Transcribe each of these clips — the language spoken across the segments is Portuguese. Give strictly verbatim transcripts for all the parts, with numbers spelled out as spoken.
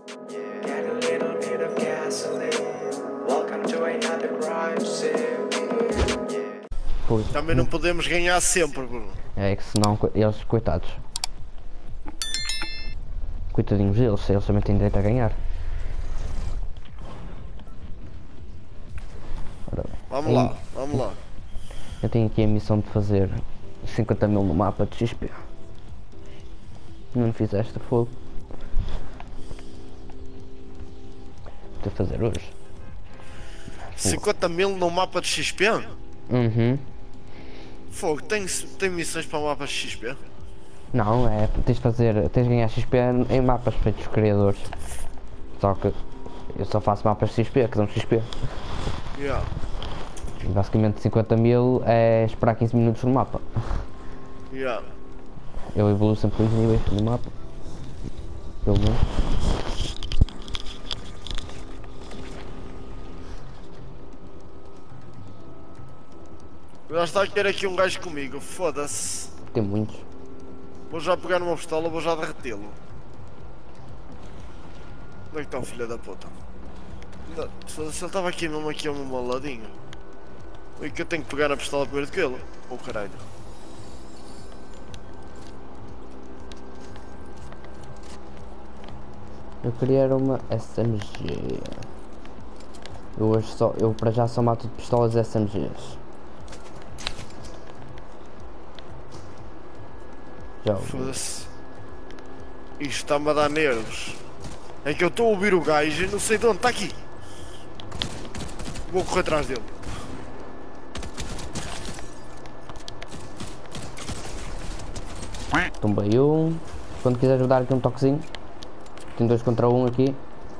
Get a little bit of gasoline. Welcome to another crime scene. Pois, Também não podemos ganhar sempre, Bruno. é que senão co- eles, coitados. Coitadinhos deles, eles também têm direito a ganhar. Ora bem. Vamos lá, vamos lá. Eu tenho aqui a missão de fazer cinquenta mil no mapa de X P. Não fizeste fogo. Vou fazer hoje. cinquenta mil no mapa de X P? Uhum. Fogo, tem, tem missões para o mapa de X P? Não, é, tens de fazer, tens de ganhar X P em mapas feitos por criadores. Só que eu só faço mapas de X P, que dão X P. Yeah. E basicamente cinquenta mil é esperar quinze minutos no mapa. Yeah. Eu evoluo sempre dois níveis no mapa. Pelo menos. Já está a querer aqui um gajo comigo, foda-se. Tem muitos. Vou já pegar numa pistola, vou já derretê-lo. Onde é que está o filho da puta? Não, se ele estava aqui mesmo aqui ao meu ladinho. E que eu tenho que pegar na pistola primeiro do que ele. Oh caralho. Eu queria era uma S M G. Eu hoje só, eu para já só mato de pistolas S M Gs. Já ouvi. Foda-se. Isto está-me a dar nervos. É que eu estou a ouvir o gajo e não sei de onde. Está aqui. Vou correr atrás dele. Tombei um. Quando quiseres dar aqui um toquezinho. Tem dois contra um aqui.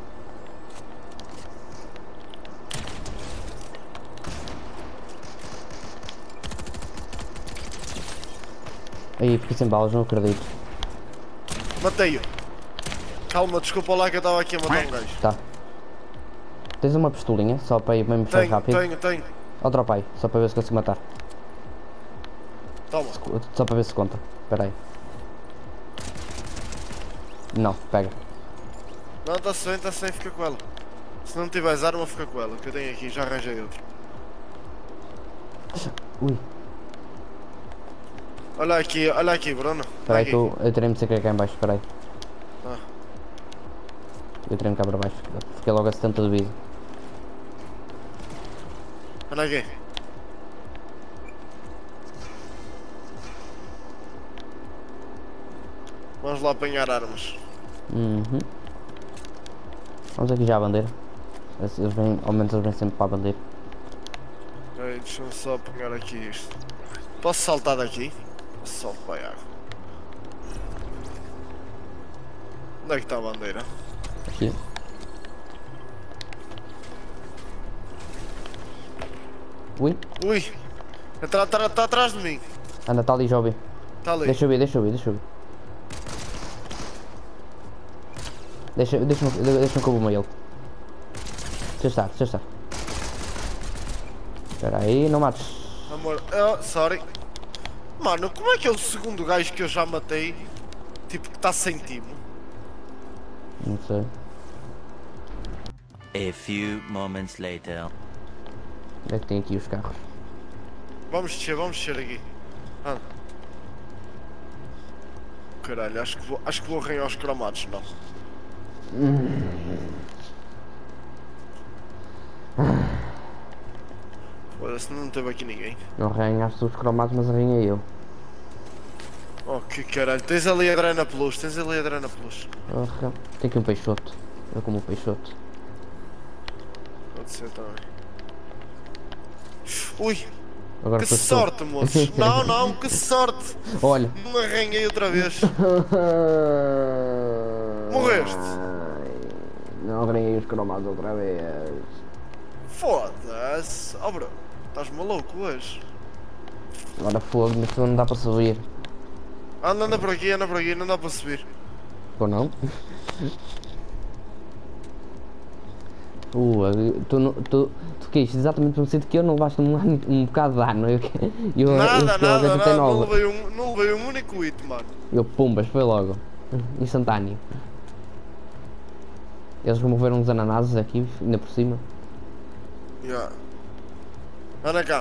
Aí, fiquei sem balas, não acredito. Matei-o. Calma, desculpa lá que eu estava aqui a matar um gajo. Tá. Tens uma pistolinha, só para ir mesmo puxar Tenho, rápido? tenho, tenho. Ou dropa aí, só para ver se consigo matar. Toma. Só para ver se conta. Espera aí. Não, pega. Não, está sem, está sem, fica com ela. Se não tiveres arma, fica com ela, que eu tenho aqui, já arranjei outro. Ui, Olha aqui, olha aqui, Bruno. espera aí Aqui. que eu, eu terei-me de ser cá em baixo, espera aí. Ah. Eu terei-me cá para baixo, fiquei logo a setenta de vida. Olha aqui. Vamos lá apanhar armas. Uhum. Vamos aqui já à bandeira. Eles vêm, ao menos eles vêm sempre para a bandeira. Ei, deixa-me só apanhar aqui isto. Posso saltar daqui? Salto para a água. Onde é que está a bandeira? Aqui. Ui, Ui! Está tá, tá atrás de mim. anda, está ali, já ouvi. Está ali. Deixa eu ver, deixa eu ver, deixa eu ver. Deixa, deixa-me deixa que eu vou ele. Deixa estar, deixa estar. Espera aí, não mates. Amor, oh, sorry. Mano, como é que é o segundo gajo que eu já matei? Tipo, que está sem timo? Não sei. A few moments later. Onde é que tem aqui os carros? Vamos descer, vamos descer aqui. Ah. Caralho, acho que vou, acho que vou arranhar os cromados, não. Foda-se, não teve aqui ninguém. Não arranhaste os cromados, mas arranhei eu. Oh, que caralho. Tens ali a Drena Plus, tens ali a Drena Plus. Porra. Tem aqui um peixoto. Eu como um peixoto. Pode ser também. Ui, Agora que foste tu. sorte, moços. Não, não, que sorte. Olha. Não me arranhei outra vez. Morreste. Ai, não arranhei os cromados outra vez. Foda-se. Oh, bro, estás maluco hoje? Agora fogo, mas não dá para subir. Anda, anda por aqui, anda por aqui, não dá para subir. Ou não? Uh, tu, não- tu, tu quis exatamente no sítio que eu não levaste um, um, um bocado de dano. Eu, eu, eu, Nada, eu, nada, eu, nada, não nove. levei, um, não levei um único hit, mano. Eu pumbas, foi logo. Instantâneo. Eles removeram uns ananases aqui, ainda por cima. Yeah. Anda cá.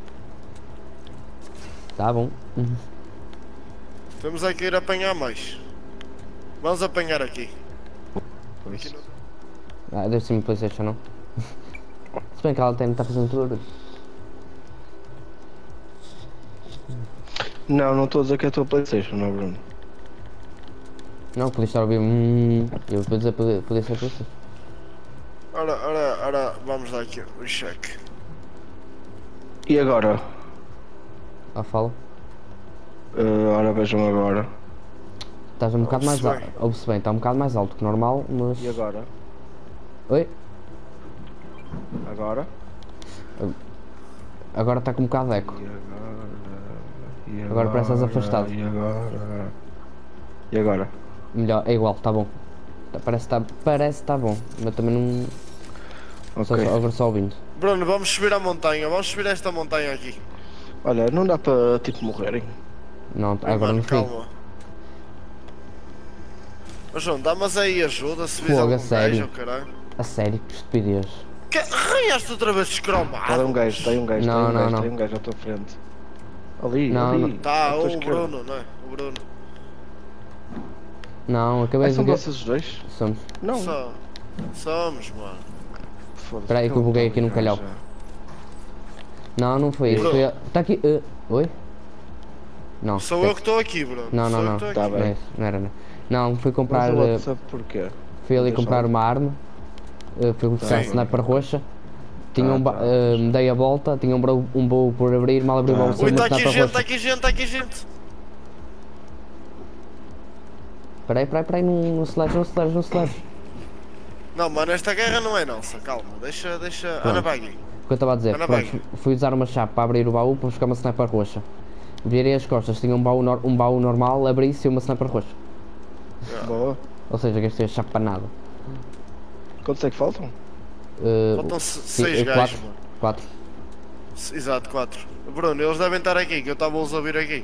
Tá bom. Uhum. Temos é que ir apanhar mais. Vamos apanhar aqui. Aqui não. Ah, deve ser uma PlayStation, não? Se bem que ela tem, está fazendo tudo. Não, não estou a dizer que é a tua PlayStation, não, Bruno. Não, podia estar a ouvir. Hum, eu vou dizer podia, podia ser PlayStation. Ora, ora, ora, vamos dar aqui o cheque. E agora? Ah, fala. Uh, ora, vejam agora. Estás um bocado mais Ouve-se alto. bem. Ouve-se bem, está um bocado mais alto que normal, mas. E agora? Oi? Agora? Agora está com um bocado de eco. E agora? E Agora parece estás afastado. E agora? E agora? Melhor, é igual, está bom. Tá- Parece que está parece tá bom, mas também não. Só, Ok. só- agora só ouvindo. Bruno, vamos subir a montanha. Vamos subir esta montanha aqui. Olha, não dá para tipo morrerem. Não, Ai, agora mano, não fui. calma. Mas João, dá-mas aí ajuda se vis Fogo, algum a sério? gajo, caralho. A sério, que estupidez. Que arranhaste outra vez Está aí um descromado? gajo, está aí um gajo, está Não, aí um não, gajo, não. está aí um gajo à tua frente. Ali, Não, ali. não. Tá, à tua o esquerda. Bruno, não é? O Bruno. Não, acabei Ah, de são ver. vocês os dois? Somos. Não. Só. Somos, mano. Foda-se, Espera aí que eu buguei aqui no já, calhau. já. Não, não foi isso. Bruno. Foi. Está aqui. uh, Oi? Não. Sou eu que estou aqui, Bruno. Não, não, Sou eu não. que estou Tá aqui. Não, é bem. isso, não era, não. Não, fui Mas comprar. o uh, WhatsApp porquê? Fui ali Deixa comprar lá. uma arma. Uh, fui buscar a Sim. sniper roxa. Tinha Tá, um ba- tá. uh, dei a volta, tinha um, bro- um baú por abrir, mal abri o Tá. baú, Ui, saiu uma está aqui sniper gente, está roxa. aqui gente, está aqui gente. Peraí, peraí, peraí, não, não aceleres, não aceleres, não aceleres. Não, mano, esta guerra não é nossa, calma. Deixa, deixa. Anda para aqui. O que eu estava a dizer, Anda pronto, bem. fui usar uma chave para abrir o baú para buscar uma sniper roxa. Virei as costas, tinha um baú, nor- um baú normal, abri e saiu uma sniper roxa. Boa. Ou seja, gastei a chave para nada. Quantos é que faltam? Uh, Faltam sim, seis uh, gajos, quatro, mano. quatro. S- Exato, quatro. Bruno, eles devem estar aqui, que eu estava-os a ouvir aqui.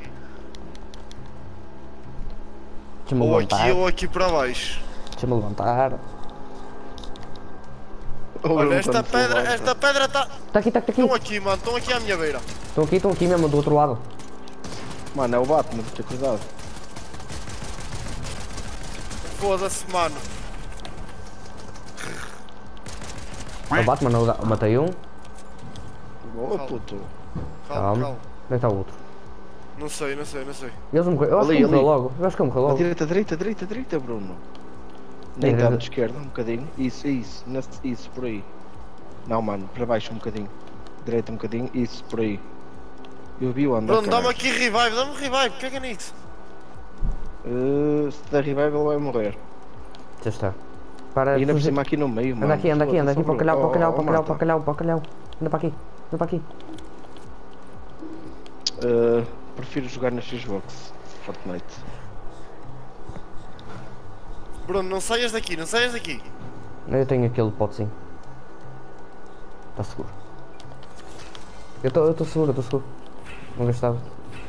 Deixa-me Ou aqui levantar, ou aqui para baixo. deixa-me levantar. Olha, esta pedra, esta pedra está. Está aqui, está aqui, está Estão aqui. aqui, mano, estão aqui à minha beira. Estão aqui, estão aqui mesmo, do outro lado. Mano, é o Batman, ter cuidado. Foda-se, mano. O Batman, não, dá- matei um. Boa, Calma. puto. Calma, Calma. calma. Onde é que está o outro? Não sei, não sei, não sei. Eles morreram. Eu acho Ali, que ele morreu ali. logo. Eu acho que ele morreu À logo. direita, direita, direita, direita, Bruno. Direita, Nem está direita. de esquerda, um bocadinho. Isso, isso, nesse- isso, por aí. Não, mano, para baixo um bocadinho. Direita um bocadinho, isso, por aí. Eu vi o andar. Bruno, dá-me aqui revive, dá-me revive, caga nisso. Uh, se der revive ele vai morrer. Já está. Para E ainda por fugir. cima aqui no meio, mano. Anda aqui, anda aqui, anda aqui para o calhau, para o calhau, para o calhau, para o calhau. calhau, para o calhau. Anda para aqui, anda para aqui. Uh, prefiro jogar na Xbox, Fortnite. Bruno, não saias daqui, não saias daqui. Eu tenho aquele potezinho. Está seguro. Eu estou eu estou seguro, eu estou seguro. Não gastava.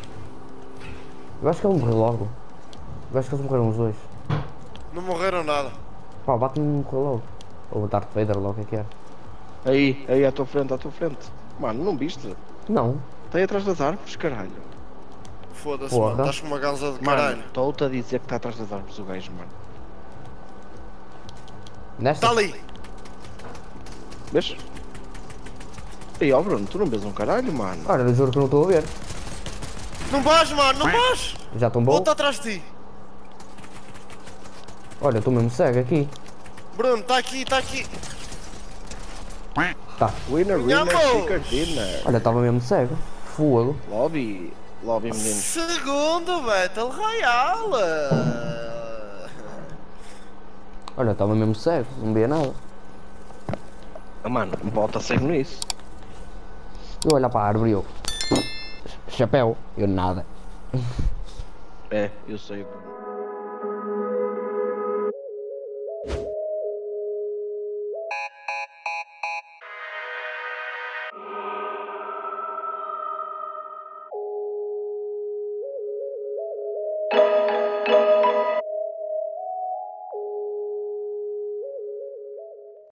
Eu acho que ele morreu logo. Eu acho que eles morreram os dois. Não morreram nada. Pá, o Batman morreu logo. Ou o Darth Vader logo, o que é que era? Aí, aí à tua frente, à tua frente. Mano, não viste? Não. Está aí atrás das árvores, caralho. Foda-se, Porra. mano, estás com uma ganza de Mano, caralho. estou-te a dizer que está atrás das árvores o gajo, mano. Nesta? Está ali. Vês? Ei, ó Bruno, tu não vês um caralho, mano. Ora, eu juro que não estou a ver. Não vais, mano, não vais. Já tombou? Volta atrás de ti. Olha, eu estou mesmo cego aqui. Bruno, está aqui, está aqui. Tá. Winner, winner, Nhamos! chicken dinner. Olha, estava mesmo cego. Fogo. Lobby, lobby menino. Segundo Battle Royale. Olha, estava mesmo cego, não via nada. Ah, mano, volta cego nisso. Eu olhar para a árvore e eu. Chapéu. Eu nada. É, eu sei, Bruno.